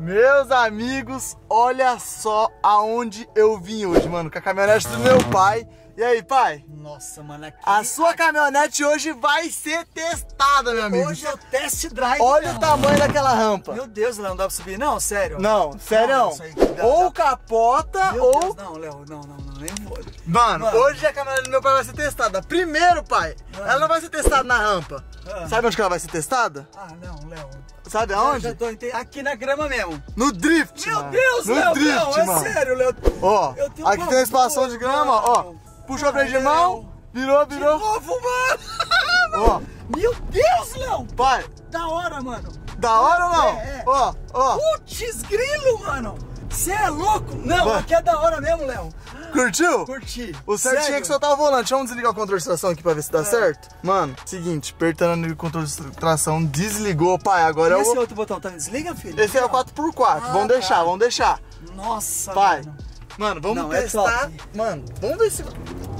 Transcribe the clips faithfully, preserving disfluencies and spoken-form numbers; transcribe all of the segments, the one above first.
Meus amigos, olha só aonde eu vim hoje, mano, com a caminhonete do meu pai. E aí, pai? Nossa, mano, aqui... A sua caminhonete hoje vai ser testada, meu amigo. Hoje é o test drive. Olha Leão. o tamanho daquela rampa. Meu Deus, Léo, não dá pra subir? Não, sério. Não, sério não. Isso aí, dá, ou dá. capota, Meu ou... Deus, não, Léo, não, não, não, nem vou. Mano, Mano. hoje a caminhonete do meu pai vai ser testada. Primeiro, pai, Mano. ela não vai ser testada na rampa. Ah. Sabe onde que ela vai ser testada? Ah, não, Léo. Sabe Eu aonde? já tô ente- aqui na grama mesmo. No drift, Meu mano. Deus, no Léo, drift, não, é mano. sério, Léo. Ó, Eu tenho aqui tem pavor, espação de grama, ó. mano. Puxou o freio de Ah, mão, Léo. virou, De virou. novo, mano. Ó, Meu Deus, Léo. pai, Da hora, mano. da hora ou não? É, é. Ó, ó. Putz, grilo, mano. Você é louco? Não, Vai. aqui é da hora mesmo, Léo. Curtiu? Curti. O certinho é Sério? que soltar o volante. Vamos desligar o controle de tração aqui pra ver se dá É. certo? Mano, seguinte, apertando o controle de tração, desligou, pai. Agora E eu esse vou... outro botão tá desliga, filho? Esse é o quatro por quatro. Ah, vamos deixar, tá. vamos deixar. Nossa, Pai, mano. mano, vamos Não, é testar. top. Mano, vamos ver se...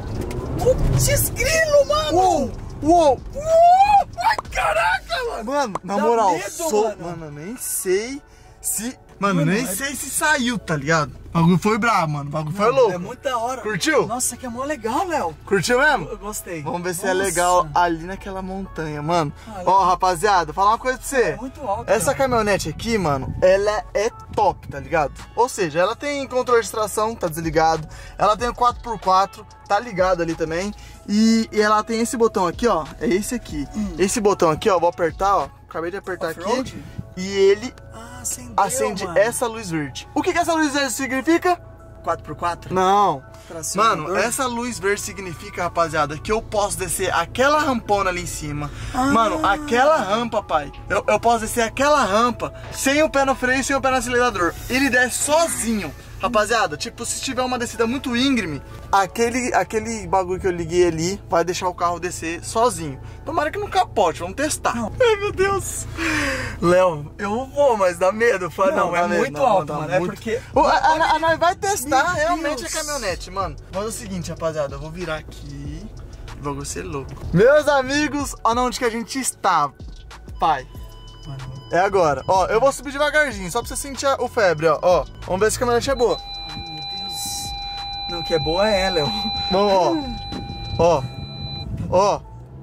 Putz, grilo, mano. Uou, uou. Uou, ai, caraca, mano. Mano, na Dá moral, medo, sou... mano. Mano, eu nem sei se... Mano, Mano, nem é- sei se saiu, tá ligado? O bagulho foi brabo, mano. O bagulho foi Mano, louco. É muito da hora. Curtiu? Nossa, que é mó legal, Léo. Curtiu mesmo? Eu gostei. Vamos ver se Nossa. é legal ali naquela montanha, mano. Ah, Ó, rapaziada, vou falar uma coisa pra você. É muito alto. Essa Léo. caminhonete aqui, mano, ela é top, tá ligado? Ou seja, ela tem controle de tração, tá desligado. Ela tem o quatro por quatro, tá ligado ali também. E, e ela tem esse botão aqui, ó. É esse aqui. Hum. Esse botão aqui, ó, vou apertar, ó. Acabei de apertar aqui. Off-road? E ele Ah, acendeu, acende mano. essa luz verde. O que que essa luz verde significa? quatro por quatro? Não. Tracionador? Mano, essa luz verde significa, rapaziada, que eu posso descer aquela rampona ali em cima. Ah. Mano, aquela rampa, pai. Eu, eu posso descer aquela rampa sem o pé no freio e sem o pé no acelerador. Ele desce sozinho. Rapaziada, tipo, se tiver uma descida muito íngreme, aquele, aquele bagulho que eu liguei ali vai deixar o carro descer sozinho. Tomara que não capote, vamos testar. Não. Ai, meu Deus. Léo, eu vou, mas dá medo. Fala, não, dá é medo, muito não, alto, dá mano. É muito. porque... O- a, a, a, nós vai testar Meu realmente Deus. a caminhonete, mano. Mas é o seguinte, rapaziada, eu vou virar aqui. O bagulho ser louco. Meus amigos, olha onde que a gente está, pai. Mano, É agora. Ó, eu vou subir devagarzinho, só pra você sentir a- o febre, ó. Ó, vamos ver se a caminhonete é boa. ai, meu Deus. Não, que é boa é, Léo. Vamos, ó. Ó.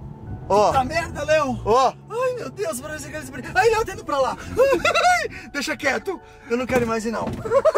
Ó. Tá Ó. merda, Léo. Ó. Ai, meu Deus, parece que eles... Ai, Léo, tá indo pra lá. Deixa quieto. Eu não quero ir mais ir, não.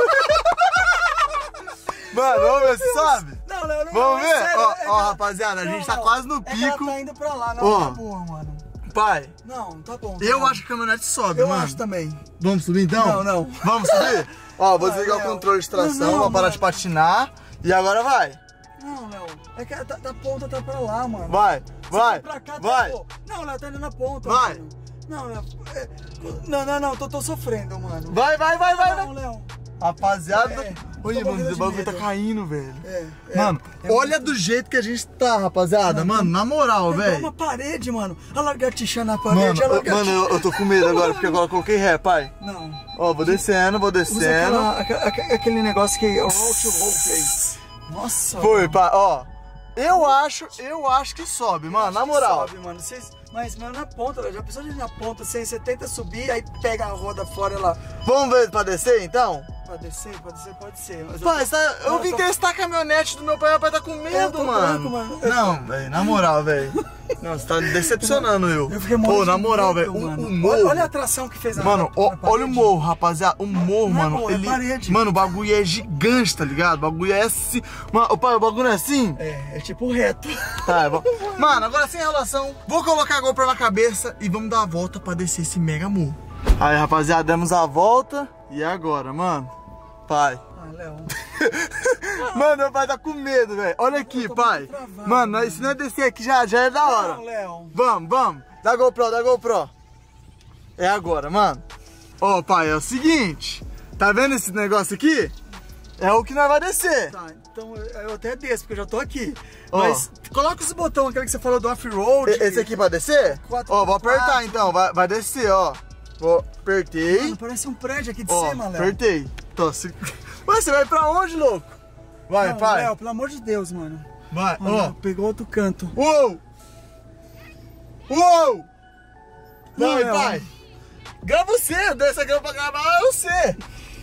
Mano, vamos ver se sobe. Não, Léo, não. Vamos é ver? sério, Ó, é que ó, ela- rapaziada, a Não, gente tá não, quase no é que ela pico. tá indo pra lá, não, Ó. tá boa, mano. Pai, Não, tá bom. tá eu bom. acho que a caminhonete sobe, Eu mano. acho também. Vamos subir então? Não, não. Vamos subir? Ó, vou Ah, desligar o Léo. controle de tração, Não, não, vou parar mano. de patinar. E agora vai. Não, Léo. É que a da, da ponta tá pra lá, mano. Vai, Você vai, pra cá, tá- vai. pô. Não, Léo, tá indo na ponta, Vai. mano. Não, Léo. é- Não, não, não. Tô, tô sofrendo, mano. Vai, vai, vai, vai, Não, vai. Léo. Rapaziada, É, olha, tô mano, morrendo o de bagulho tá medo. caindo, velho. É, é. Mano, É olha muito- do jeito que a gente tá, rapaziada. Mano, na moral, É igual velho. uma parede, mano. A lagartixa na parede, Mano, a eu, lagartixa... mano eu, eu tô com medo agora, porque agora eu coloquei ré, pai. Não. Ó, vou descendo, vou Usa descendo. aquela, aquela- aquele- aquele negócio que... Roll to roll fez. Nossa, Foi, mano. pai, ó. Eu acho, eu acho que sobe, mano, Acho na que moral. sobe, mano. Vocês, mas, mano, na ponta, velho. Já pensou de ir na ponta, assim, você tenta subir, aí pega a roda fora ela Vamos ver pra descer, então? pode descer, pode ser, pode ser. Mas Pai, tá, eu Mano, vim tô- testar a caminhonete do meu pai, meu pai tá com medo, Eu tô mano. branco, mano. Eu Não, velho, na moral, velho. Não, você tá decepcionando eu. Eu fiquei morrendo Pô, na de moral, medo, velho, o, mano. o morro... Olha, olha a atração que fez a Mano, na- ó, na parede. olha o morro, rapaziada. O morro, Não é mano, morro, é ele... parede. Mano, o bagulho é gigante, tá ligado? O bagulho é assim... Mano, o pai, o bagulho é assim? É, é tipo reto. Tá, é bom. Mano, agora sem enrolação, vou colocar a GoPro na cabeça e vamos dar a volta pra descer esse mega morro. Aí, rapaziada, demos a volta. E agora, mano? Pai. Ah, Léo. Mano, meu pai tá com medo, velho. Olha aqui, tô pai. muito travado, Mano, nós, se nós descer aqui já, já é da hora. Não, Léo. Vamos, vamos. Dá GoPro, dá GoPro. É agora, mano. Ó, pai, é o seguinte. Tá vendo esse negócio aqui? É o que nós vai descer. Tá, então eu, eu até desço, porque eu já tô aqui. Ó. Mas coloca esse botão, aquele que você falou do off-road. E- Esse aqui pra descer? Quatro Ó, vou por quatro. apertar então. Vai, vai descer, ó. Vou, apertei. Mano, parece um prédio aqui de Ó, cima, Léo. apertei. Tô, se... Mas você vai pra onde, louco? Vai, Não, pai. Léo, pelo amor de Deus, mano. Vai, Mano, ó. pegou outro canto. Uou! Uou! Não, Vai, Léo. pai. Grava você, dessa grama pra gravar é você.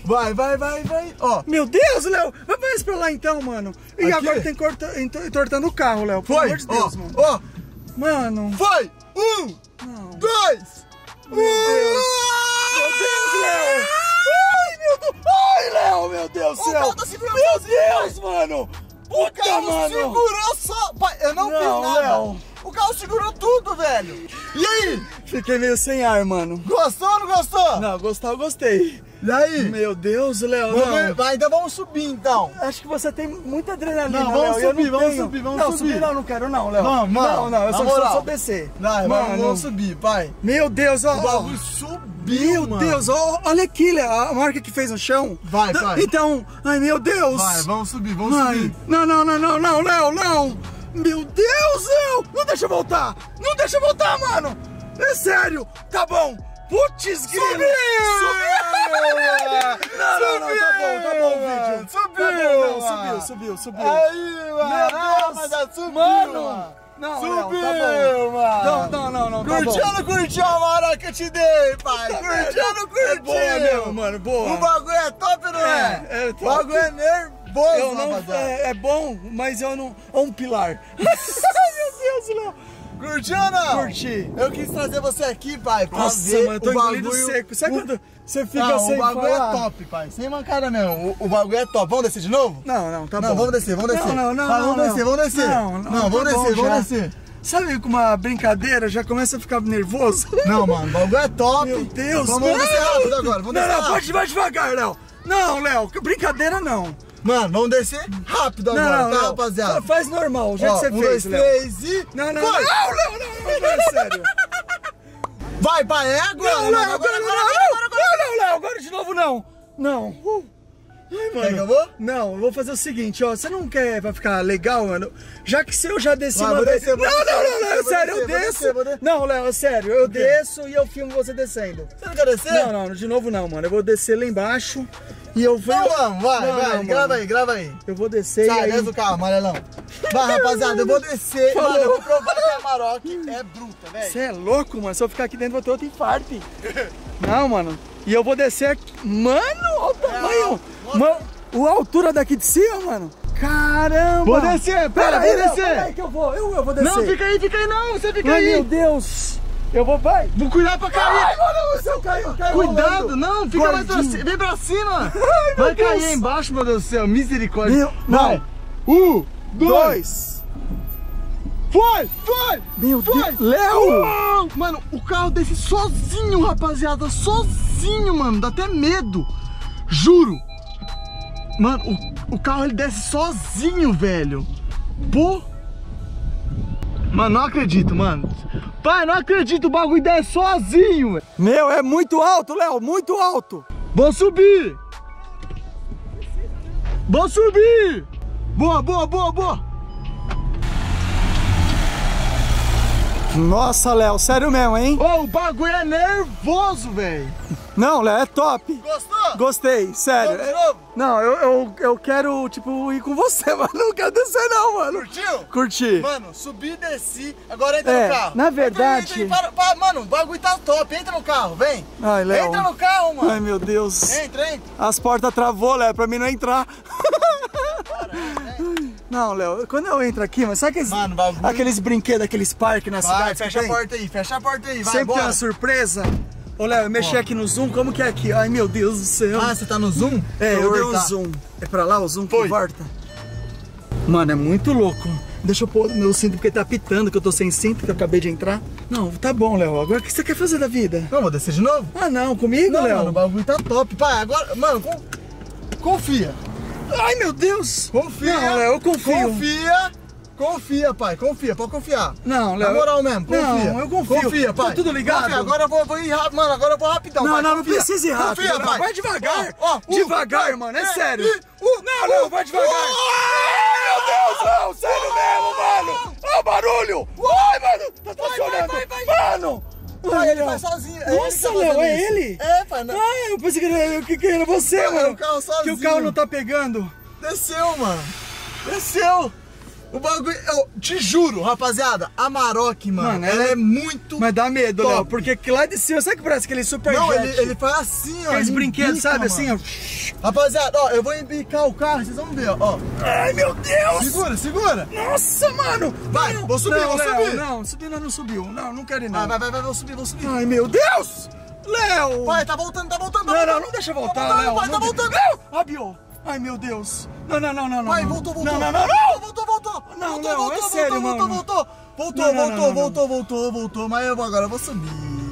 Vai, vai, vai, vai. Ó. Meu Deus, Léo. Vai mais pra lá então, mano. E Aqui? agora tem corta, entortando o carro, Léo. Pelo Foi. amor de Deus, Ó, mano. ó. Mano. Foi. Um. Não. Dois. Meu Deus. Meu Deus, Léo. Ai, meu Deus. Ai, Léo, meu Deus do O céu. carro tá segurando Meu sozinho. Deus, mano. O Puta, carro mano. segurou só. Pai, eu não, Não, fiz nada. Léo. O carro segurou tudo, velho. E aí? Fiquei meio sem ar, mano. Gostou ou não gostou? Não, gostar eu gostei. E aí? Meu Deus, Léo. Vamos não. ver. Vai, ainda vamos subir então. Acho que você tem muita adrenalina, Não, vamos Léo, e eu subir, não vamos tenho. subir, vamos não, subir. Não, não quero não, Léo. Vamos, mano. Não, não, eu Na só, moral. só, só descer. Vai, mano, vamos, vamos subir, pai. Meu Deus, ó. O bagulho subiu, Meu mano. Deus, ó, olha aqui, Léo, a marca que fez no chão. Vai, Não, vai. Então, ai meu Deus. Vai, vamos subir, vamos Ai, subir. Não, não, não, não, não, Léo, não. Meu Deus, Léo. Não deixa eu voltar. Não deixa eu voltar, mano. É sério. Tá bom. Putz, grilo. Subiu! Não, não, não, tá bom, tá bom o vídeo. Subiu! Tá bom, não, subiu, subiu, subiu. Aí, mano. Meu Deus. Rapaziada, subiu, Mano. mano. Não, Subiu, Léo, tá bom. mano. Não, não, não, não, tá Curtiu bom. ou não curtiu a hora que eu te dei, pai? Tá Curtiu ou não vendo? curtiu? É boa mesmo, mano, boa. O bagulho é top, não é? É, é top. O bagulho é nervoso, Eu não, rapaziada. é, é bom, mas eu não... É um pilar. Meu Deus, Léo. Curtiu ou não? Curti. Eu quis trazer você aqui, pai, pra Nossa, ver mano, eu tô o engolindo bagulho... seco. Sabe o... quando você fica Não, sem o bagulho falar? é top, pai. Sem mancada mesmo. O, o bagulho é top. Vamos descer de novo? Não, não, tá não, bom. vamos descer, vamos descer. Não, não, não, Vai, não, vamos não. descer, vamos descer. Não, não, não vamos tá bom descer, vamos já. descer. Sabe com uma brincadeira já começa a ficar nervoso? Não, mano, o bagulho é top. Meu Deus, Vamos não. descer rápido agora, vamos Não, descer não, rápido. pode, vai devagar, Léo. Não, Léo, que brincadeira não. Mano, vamos descer rápido agora, Não, tá, Léo, rapaziada? faz normal, o jeito Ó, que você um, fez, dois, Léo. três e... Não, não, Foi. não, não, não, não, não, é sério. Vai, pai, é agora, Não, mano. Léo, Agora, agora, agora, não, agora, agora, agora. não, não, Léo, agora de novo não. Não. Uh. Ai, mano. Acabou? Não, eu vou fazer o seguinte, ó. Você não quer, vai ficar legal, mano? Já que se eu já desci Vai, uma vou vez... descer, vou não, descer, não, vou não, não, descer, é vou sério, eu descer, vou desço. descer, vou descer. Não, Léo, é sério, eu quê? desço e eu filmo você descendo. Você não quer descer? Não, não, de novo não, mano. Eu vou descer lá embaixo e eu vou... Então vamos, vai, Não, vai, não, grava mano. aí, grava aí. Eu vou descer e Sai, aí... desce do carro, amarelão. Vai, rapaziada, eu vou descer. Falou. Mano, eu vou provar que a Maroc é bruta, velho. Você é louco, mano. Se eu ficar aqui dentro, vou ter outro infarto. Não, mano. E eu vou descer aqui. Mano, olha o tamanho. Mano, a altura daqui de cima, mano. Caramba. Vou descer, pera, aí, vou Léo, descer. pera aí que eu vou. Eu, eu vou descer. Não, fica aí, fica aí não, você fica Ai, aí. meu Deus. Eu vou, vai. Vou cuidar pra cair. Ai, mano, o céu caiu, caiu. Cuidado, rolando. não, fica mais pra Gordinho. cima, vem pra cima. Ai, meu Vai Deus. cair aí embaixo, meu Deus do céu, misericórdia. Meu- Vai. Um, dois. Dois. Foi, foi. Meu foi. Deus. Léo. Uau. Mano, o carro desce sozinho, rapaziada, sozinho, mano, dá até medo. Juro. Mano, o, o carro ele desce sozinho, velho. Pô. Mano, não acredito, mano. Pai, não acredito, o bagulho desce sozinho, velho. Meu, é muito alto, Léo. Muito alto. Vou subir! Vou subir! Boa, boa, boa, boa! Nossa, Léo. Sério mesmo, hein? Ô, o bagulho é nervoso, velho! Não, Léo, é top. Gostou? Gostei, sério. Vamos de novo? Não, eu, eu, eu quero, tipo, ir com você, mas não quero descer não, mano. Curtiu? Curti. Mano, subi e desci, agora entra É, no carro. na verdade- Entra, entra, para, para, mano, o bagulho tá top, entra no carro, vem! Ai, Léo. Entra no carro, mano! Ai, meu Deus. Entra, entra! As portas travou, Léo, pra mim não entrar. Bora, vem. Não, Léo, quando eu entro aqui, mas sabe aqueles, Mano, bagulho- aqueles brinquedos, aqueles parques na Vai, cidade? fecha a porta aí, fecha a porta aí, vai, Sempre bora! tem uma surpresa. Ô, Léo, eu mexi Ó. aqui no zoom, como que é aqui? Ai, meu Deus do céu. Ah, você tá no zoom? É, eu dei um voltar. zoom. É pra lá o zoom que Foi. volta? Mano, é muito louco. Deixa eu pôr meu cinto porque tá pitando, que eu tô sem cinto, que eu acabei de entrar. Não, tá bom, Léo. Agora o que você quer fazer da vida? Não, vou descer de novo? Ah, não, comigo, Não, Léo? mano, o bagulho tá top. Pai, agora, mano, con- confia. Ai, meu Deus. Confia. Não, Léo, eu confio. Confia. Confia, pai. Confia, pode confiar. Não, Léo. Na moral mesmo, confia. Não, eu confio. Confia, pai. Tá tudo ligado? Confia. Agora eu vou, vou ir rápido. Mano, agora eu vou rapidão, Não, pai. não, não Confia. precisa ir rápido. Confia, Léo. pai. Vai devagar. Ó, ó, um, devagar, dois, mano, é três, sério. e, um, Não, não, vai devagar. Ai, meu Deus, Léo. Sério mesmo, mano. Olha o barulho. Ai, mano. Tá estacionando. vai, vai. Mano. Pai, Ai, ele Léo. vai sozinho. É ele que Nossa, tá Léo, fazendo é isso. ele? É, pai. Não. Ah, eu pensei que era, que, que era você, Não, é mano. o carro Que o sozinho. carro não tá pegando. Desceu, mano. Desceu. O bagulho, eu te juro, rapaziada, a Maroc, mano, mano ela é, é muito. Mas dá medo, Léo, porque lá de cima, sabe que parece aquele super Não, jet? ele, ele faz assim, ó. Aqueles brinquedos, sabe, mano. Assim, ó. Rapaziada, ó, eu vou embicar o carro, vocês vão ver, ó. Ai, meu Deus! Segura, segura! Nossa, mano! Vai, não, vou subir, não, vou Léo, subir! Não, subir não, não subiu. Não, não quero ir, não. Vai, vai, vai, vou subir, vou subir. Ai, meu Deus! Léo! Pai, tá voltando, tá voltando. Não, tá não, voltando. não deixa voltar, tá voltando, Léo. Pai, tá voltando. Léo! Abiou! Ai, meu Deus! Não, não, não, não, não. Pai, voltou, voltou. Não, não, não, não! Voltou, voltou. Não, voltou, não, voltou, é voltou, sério, voltou, mano. voltou, voltou, Não, não, voltou, não, não, voltou, não. voltou, voltou, mas eu agora vou subir.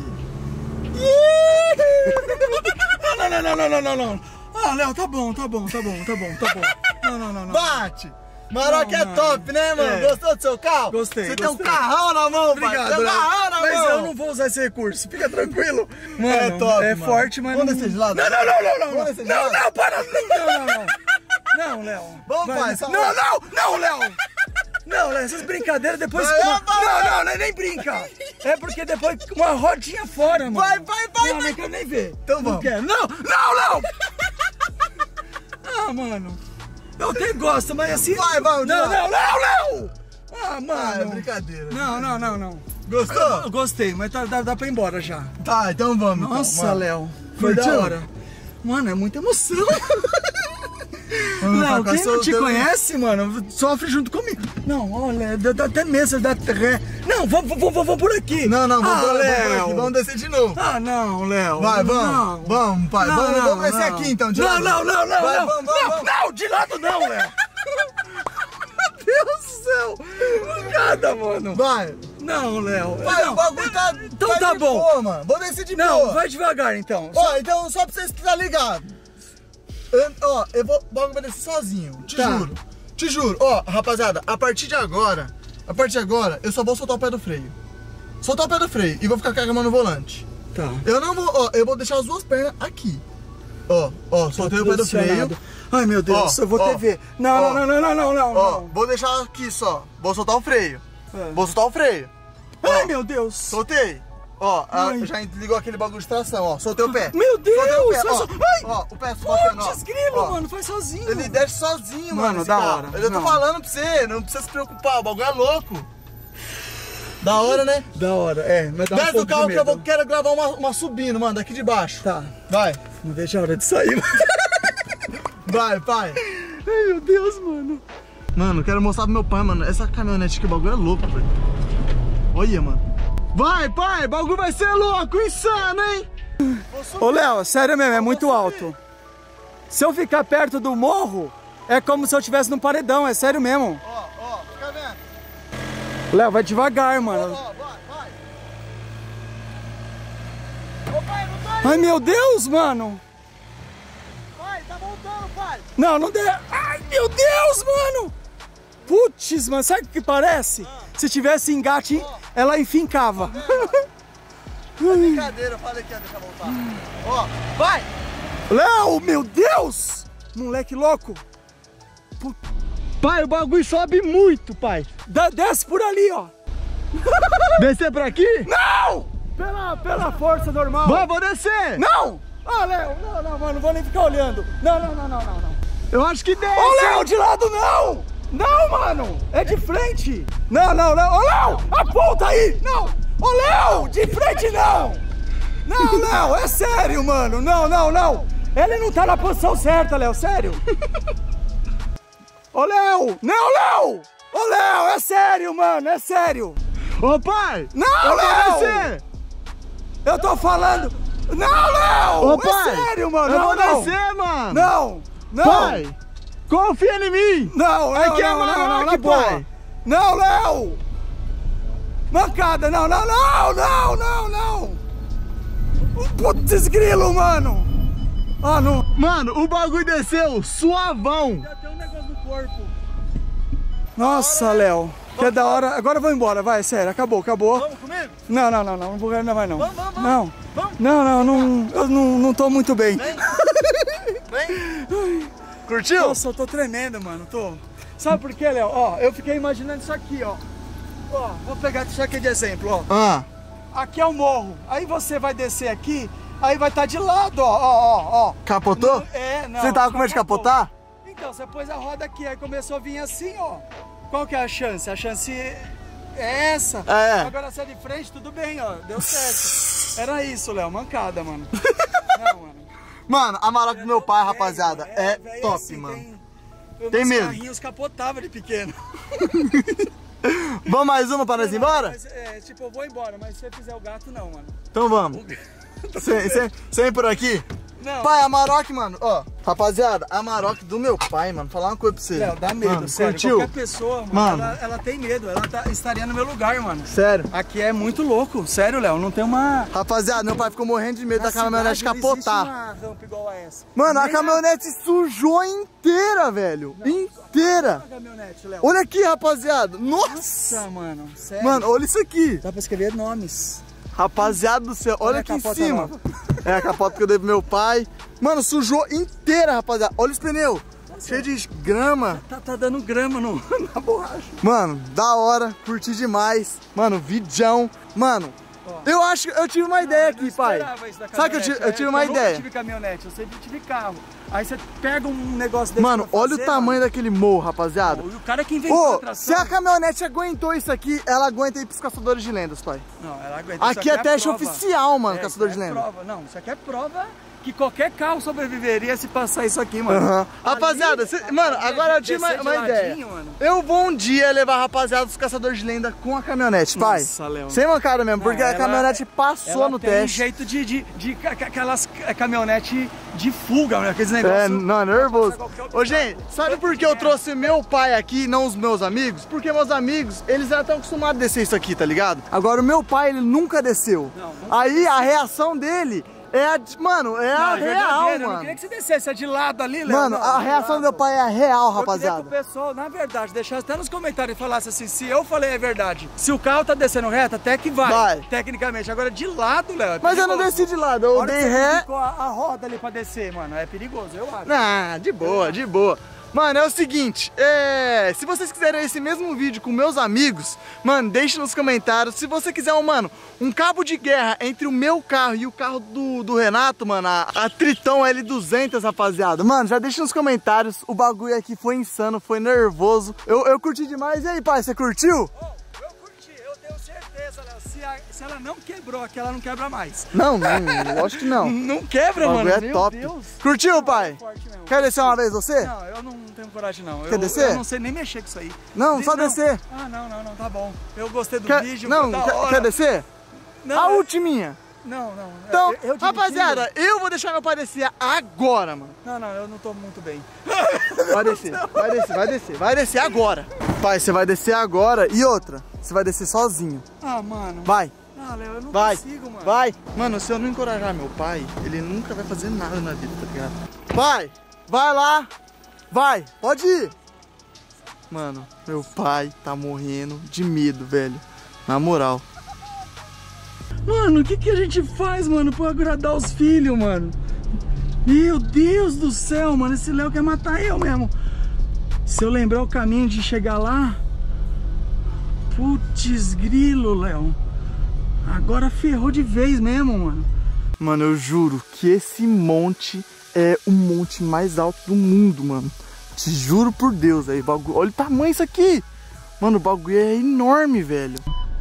Não, não, não, não, não, não, não. Ah, Léo, tá bom, tá bom, tá bom, tá bom, tá bom. Não, não, não, não. Bate! Maroc Não, é não. top, né, mano? É. Gostou do seu carro? Gostei, Você gostei. tem um carrão na mão, Obrigado, pai. Tem um Léo. carrão na Mas mão. eu não vou usar esse recurso, fica tranquilo. Mano, É top, é mano. forte, mas Vamos não... descer de lado? Não, não, não, não, não. Vamos descer de Não, lado? não, para. Não, não, não. Não, Léo. Vamos, Vai, pai, só Não, vai. não, não, Léo. Não, Léo, essas brincadeiras depois... Vai, Não, vai, vai. não, não, nem brinca. É porque depois uma rodinha fora, mano. Vai, vai, vai, Não, vai. não quero nem ver. Então Não vamos. quero. Não, não, Léo. Ah, mano. Eu até gosto, mas assim... Vai, vai, Não, vai. não, não, Léo. Ah, Ah, mano. é brincadeira. Não, não, não, não. Gostou? Eu gostei, mas tá, dá, dá pra ir embora já. Tá, então vamos. Nossa, então, Léo. Foi da Curtiu? hora. Mano, é muita emoção. Vamos Léo, pra quem não te soltando. conhece, mano, sofre junto comigo. Não, olha, dá, dá até medo, dá ré. Não, vamos, vamos, vamos por aqui. Não, não, vamos, ah, por- vamos por Léo. aqui, vamos descer de novo. Ah, não, Léo. Vai, vamos, Não. vamos, pai, Não, vamos, não, vamos descer não. aqui então, de não, lado. não, não, não, Vai, não, vamos, vamos, não, vamos. não, de lado não, Léo. Meu Deus do céu. Nada, mano. Vai. Não, Léo. Vai, não. o bagulho tá, Então tá tá de bom. boa, mano. Vou descer de Não, boa. vai devagar então. Ó, então só pra vocês ficarem ligados. Eu- Ó, eu vou, o bagulho vai descer sozinho, te Tá. juro. Te juro. Ó, rapaziada, a partir de agora, a partir de agora, eu só vou soltar o pé do freio. Soltar o pé do freio e vou ficar carregando no volante. Tá. Eu não vou, ó, eu vou deixar as duas pernas aqui. Ó, ó, soltei o pé do freio. Ai, meu Deus, Ó, eu vou ó, T V. Não, ó. não, não, não, não, não, Ó, não. vou deixar aqui só. Vou soltar o freio. É. Vou soltar o freio. Ai, Ó, meu Deus. Soltei. Ó, a- Ai. já ligou aquele bagulho de tração, ó. Soltei o pé. Meu Deus, Soltei o pé, faz ó. so- Ai. Ó, o pé batendo, ó. Putz, grilo, Ó. mano, faz sozinho. Ele desce sozinho, mano. Mano, esse da carro. hora. Eu tô Não. falando pra você, não precisa se preocupar, o bagulho é louco. Da hora, né? Da hora, é, mas dá um Desce pouco do carro de que eu medo. vou, quero gravar uma, uma subindo, mano, daqui de baixo. Tá, Vai, não vejo a hora de sair. vai, pai. Ai, meu Deus, mano. Mano, quero mostrar pro meu pai, mano. Essa caminhonete aqui, o bagulho é louco, velho. Olha, mano. Vai, pai, o bagulho vai ser louco, insano, hein? Ô, Léo, sério mesmo, é muito alto. Se eu ficar perto do morro, é como se eu estivesse num paredão, é sério mesmo. Ó, ó, fica vendo. Léo, vai devagar, mano. Ó, vai, vai. Ô, pai, não tá aí. Ai, meu Deus, mano. Pai, tá voltando, pai. Não, não deu. Ai, meu Deus, mano. Putz, mano, sabe o que parece? Se tivesse engate, ela enfincava. Brincadeira, eu falei que ia deixar voltar. Ó, vai. Léo, meu Deus. Moleque louco. Pai, o bagulho sobe muito, pai. Dá- Desce por ali, ó. Descer por aqui? Não! Pela, pela força normal. Vai, vou descer. Não! Ah, Léo, não, não, mano, não vou nem ficar olhando. Não, não, não, não, não, não. Eu acho que desce. Ô, Léo, de lado não! Não, mano! É de frente! Não, não, não! Ô, Léo! Aponta aí! Não! Ô, Léo! De frente não! Não, Léo! É sério, mano! Não, não, não! Ele não tá na posição certa, Léo, sério! Ô, Léo! Não, Léo! Ô, Léo, é sério, mano! É sério! Ô, pai. Não, eu Léo! vou descer. Eu tô falando... Não, Léo! Ô, É pai. sério, mano! Eu não, vou não. descer, mano. Não! Não! Pai, confia em mim. Não, É não, que é não, não, não, Maroc, na boa. pai. Não, Léo! Mancada, não, não, não, não, não, não! Putz, grilo, mano! Ah, não! Mano, o bagulho desceu suavão. Já tem um negócio no corpo. Nossa, Léo, que é da hora. Agora eu vou embora, vai, sério, acabou, acabou. Vamos comigo? Não, não, não, não, não vou não vai não. Vamos, vamos, vamos. Não, Vamos. não, não, não, eu não, não tô muito bem. Vem. Vem. Curtiu? Nossa, eu tô tremendo, mano, tô. Sabe por quê, Léo? Ó, eu fiquei imaginando isso aqui, ó. Ó, vou pegar isso aqui de exemplo, ó. Ah. Aqui é o morro. Aí você vai descer aqui, aí vai estar de lado, ó, ó, ó, ó. Capotou? É, não. Você tava com medo de capotar? Então, você pôs a roda aqui, aí começou a vir assim, ó. Qual que é a chance? A chance é essa. É. Agora se é de frente, tudo bem, ó. Deu certo. Era isso, Léo. Mancada, mano. Não, mano. Mano, a Amarok do meu pai, Velho, rapaziada, é, é top, assim, mano. Tem, eu tem mesmo. Os carrinhos capotavam de pequeno. Vamos mais uma para nós ir embora? Mas, é, tipo, eu vou embora, mas se você fizer o gato, não, mano. Então vamos. Sem, sem, sem por aqui? Não. Pai, a Amarok, mano, ó. Rapaziada, a Amarok do meu pai, mano. Falar uma coisa pra você. Léo, dá medo, mano, sério. curtiu? Qualquer pessoa, mano, Mano. Ela, ela tem medo. Ela tá, estaria no meu lugar, mano. Sério. Aqui é muito louco. Sério, Léo. Não tem uma... Rapaziada, meu pai ficou morrendo de medo Na da caminhonete cidade capotar. Não existe uma rampa igual a essa. Mano, a Nem caminhonete sujou inteira, velho. Não, inteira. a caminhonete, Léo. Olha aqui, rapaziada. Nossa. Nossa, mano. Sério. Mano, olha isso aqui. Dá pra escrever nomes. Rapaziada do céu, olha, Olha a aqui em capota cima. nova. É a capota que eu dei pro meu pai. Mano, sujou inteira, rapaziada. Olha os pneus. Cheio de grama. Tá, tá dando grama no, na borracha. Mano, da hora, curti demais. Mano, vidão. Mano, Ó. eu acho que eu tive uma ideia Eu aqui, não pai. esperava isso da Sabe que eu tive, caminhonete, eu tive é, uma eu nunca ideia? tive caminhonete, eu sempre tive carro. Aí você pega um negócio desse Mano, pra olha fazer, o tamanho mano. daquele morro, rapaziada. O cara que inventou Ô, a se tração... a caminhonete aguentou isso aqui, ela aguenta ir pros caçadores de lendas, pai. Não, ela aguenta. Isso Aqui é teste prova. oficial, mano, É, caçador isso de é lendas. prova. Não, isso aqui é prova que qualquer carro sobreviveria se passar isso aqui, mano. Aham. Ali, Rapaziada, cê- ali mano, é agora eu de tive uma, descer de uma ideia. ladinho, mano. Eu vou um dia levar a rapaziada dos caçadores de lenda com a caminhonete, pai. Nossa, Léo. Sem mancada mesmo, porque Não, a ela- caminhonete passou Ela no tem teste. jeito de, de, de, de aquelas caminhonete de fuga, né? Aqueles negócios. É, não, é nervoso. qualquer outro Ô, gente, sabe por que eu trouxe meu pai aqui e não os meus amigos? Porque meus amigos, eles já estão acostumados a descer isso aqui, tá ligado? Agora, o meu pai, ele nunca desceu. Não, nunca Aí, a reação dele é a, de- mano, é Não, a é real, verdadeiro, eu não mano. queria que você descesse, é de lado ali, Léo. Mano, não, a de reação lado. do meu pai é a real, Eu rapaziada. queria que o pessoal, na verdade, deixasse até nos comentários e falasse assim, se eu falei é verdade. Se o carro tá descendo reto, até que vai, Vai. tecnicamente. Agora, de lado, Léo, é Mas eu não perigoso. desci de lado, A eu hora dei que você ré. ficou a, a roda ali pra descer, mano, é perigoso, eu acho. Ah, de boa, de boa. Mano, é o seguinte, é... se vocês quiserem esse mesmo vídeo com meus amigos, mano, deixe nos comentários. Se você quiser, um, mano, um cabo de guerra entre o meu carro e o carro do, do Renato, mano, a, a Triton L duzentos, rapaziada. Mano, já deixa nos comentários. O bagulho aqui foi insano, foi nervoso. Eu, eu curti demais. E aí, pai, você curtiu? Oh, eu curti, eu tenho certeza, Léo, se, a- se ela não quebrou aqui, ela não quebra mais. Não, não, lógico que não. Não quebra, O mano, bagulho é meu top. Deus. Curtiu, pai? Forte mesmo. Quer descer uma vez você? Não, eu não tenho coragem não. Quer eu, descer? Eu não sei nem mexer com isso aí. Não, De- só descer. Ah, não, não, não, tá bom. Eu gostei do Quer, vídeo, não, foi da quer, hora. quer descer? Não, A eu- ultiminha. Não, não. Então, eu- eu dirigindo- rapaziada, eu vou deixar meu pai descer agora, mano. Não, não, eu não tô muito bem. Vai descer, vai descer, vai descer, vai descer agora. Pai, você vai descer agora. E outra, você vai descer sozinho. Ah, mano. Vai, Ah, Léo, eu não vai, consigo, mano. vai. Mano, se eu não encorajar meu pai, ele nunca vai fazer nada na vida, tá ligado? Pai, vai lá. Vai, pode ir. Mano, meu pai tá morrendo de medo, velho. Na moral. Mano, o que, que a gente faz, mano, pra agradar os filhos, mano? Meu Deus do céu, mano, esse Léo quer matar eu mesmo. Se eu lembrar o caminho de chegar lá... Putz grilo, Léo. Agora ferrou de vez mesmo, mano. Mano, eu juro que esse monte é o monte mais alto do mundo, mano. Te juro por Deus, aí, bagulho. Olha o tamanho disso aqui. Mano, o bagulho é enorme, velho.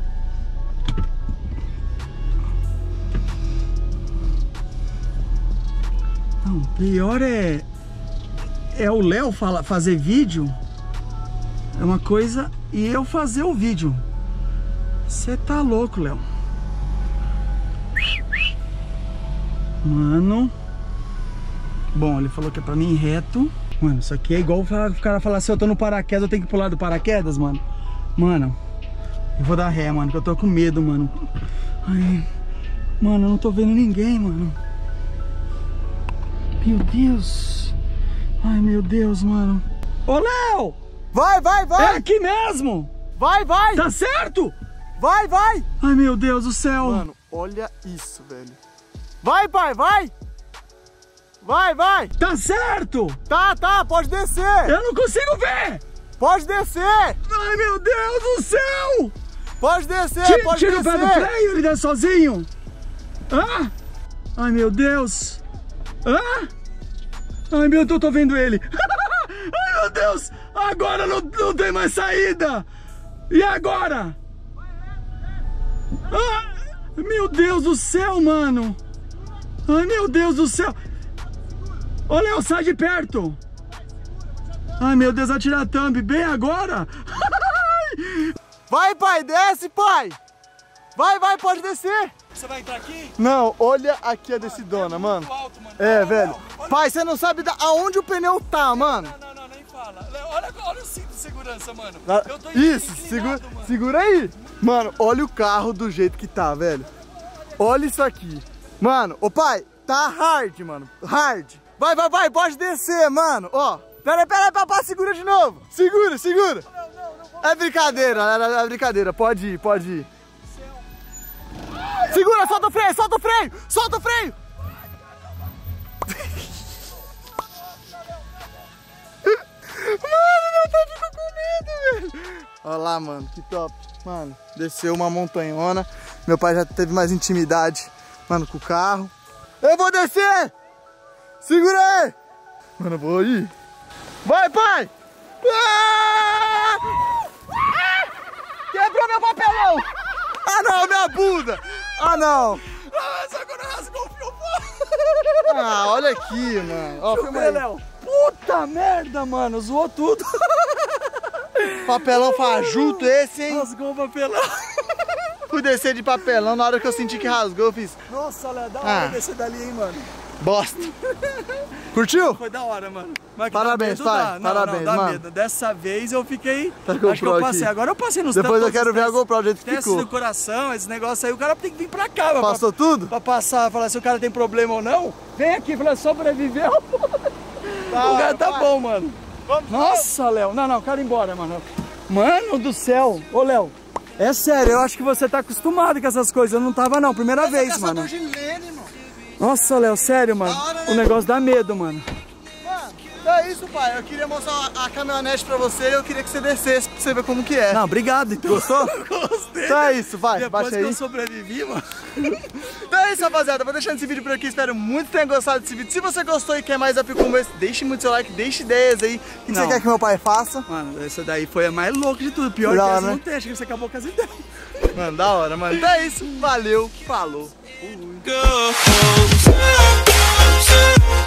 Não, pior é... É o Léo fala, fazer vídeo. É uma coisa... E eu fazer o vídeo. Você tá louco, Léo. Mano. Bom, ele falou que é pra mim reto. Mano, isso aqui é igual o cara falar assim, eu tô no paraquedas, eu tenho que pular do paraquedas, mano. Mano, eu vou dar ré, mano, que eu tô com medo, mano. Ai, mano, eu não tô vendo ninguém, mano. Meu Deus. Ai, meu Deus, mano. Ô, Léo! Vai, vai, É vai. aqui mesmo! Vai, vai. Tá certo? Vai, vai. Ai, meu Deus do céu. Mano, olha isso, velho. Vai, pai, vai. Vai, vai. Tá certo! Tá, tá, pode descer. Eu não consigo ver! Pode descer. Ai, meu Deus do céu! Pode descer, Tira, pode tira o pé do descer. freio, ele desce sozinho! Ah! Ai, meu Deus! Ah! Ai, meu Deus, eu tô vendo ele! Ai, meu Deus! Ai, Agora não, não tem mais saída! E agora? Ah, meu Deus do céu, mano! Ai, meu Deus do céu! Ô, Léo, sai de perto! Ai, meu Deus, atira a thumb bem agora! Vai, pai, desce, pai! Vai, vai, pode descer! Você vai entrar aqui? Não, olha aqui a descidona, mano. Alto, mano. É, não, velho. não, olha... Pai, você não sabe da... aonde o pneu tá, mano. Não, não, não, nem fala. Olha, olha o cinto de segurança, mano. Eu tô Isso, segura, mano. segura aí. Mano, olha o carro do jeito que tá, velho. Olha isso aqui. Mano, ô pai, tá hard, mano. Hard. Vai, vai, vai, pode descer, mano. Ó, pera aí, pera aí, papai, segura de novo. Segura, segura. Não, não, não vou... É brincadeira, é brincadeira. Pode ir, pode ir. Segura, solta o freio, solta o freio, solta o freio. Mano, meu pai ficou com medo, velho. Olha lá, mano, que top. Mano, desceu uma montanhona. Meu pai já teve mais intimidade, mano, com o carro. Eu vou descer. Segura aí. Mano, eu vou ir. Vai, pai. Ah! Ah! Quebrou meu papelão. Ah, não, minha bunda. Ah, não. Ah, mas agora rasgou o filme. Ah, olha aqui, mano. Ó, filma aí. Léo. Puta merda, mano. Zoou tudo. Papelão fajuto esse, hein? Rasgou o papelão. Fui descer de papelão, na hora que eu senti que rasgou, eu fiz... Nossa, Léo, da hora Ah. descer dali, hein, mano. Bosta. Curtiu? Foi da hora, mano. Mas Parabéns, medo, pai. dá. Não, Parabéns, não, dá mano. medo. Dessa vez eu fiquei... Tá acho que eu GoPro passei. aqui. Agora eu passei nos Depois eu tampos, quero ver a testes- GoPro do jeito que testes ficou. do coração, esse negócio aí, o cara tem que vir pra cá. pra- Passou tudo? Pra passar, falar se o cara tem problema ou não. Vem aqui, falar, sobreviveu. Da O hora, cara tá vai. bom, mano. Vamos, Nossa, Léo. Não, não, quero ir embora, mano. Mano do céu. Ô, Léo. É sério, eu acho que você tá acostumado com essas coisas. Eu não tava, não. Primeira vez, Esse é mano. caçador de lene, mano. Nossa, Léo, sério, mano. Da hora, né? O negócio dá medo, mano. Mano, é isso, pai. Eu queria mostrar a caminhonete pra você e eu queria que você descesse pra você ver como que é. Não, obrigado, então. Gostou? Gostei. Então é isso, vai. Depois Baixa que aí. eu sobrevivi, mano. Então é isso, rapaziada. Vou deixando esse vídeo por aqui. Espero muito que tenham gostado desse vídeo. Se você gostou e quer mais desafio como esse, deixe muito seu like, deixe ideias aí. O que Não. você quer que meu pai faça? Mano, essa daí foi a mais louca de tudo. Pior Da que hora, essa né? não tem. Acho que você acabou com as ideias. Mano, da hora, mano. Então é isso. Valeu. Falou. Go.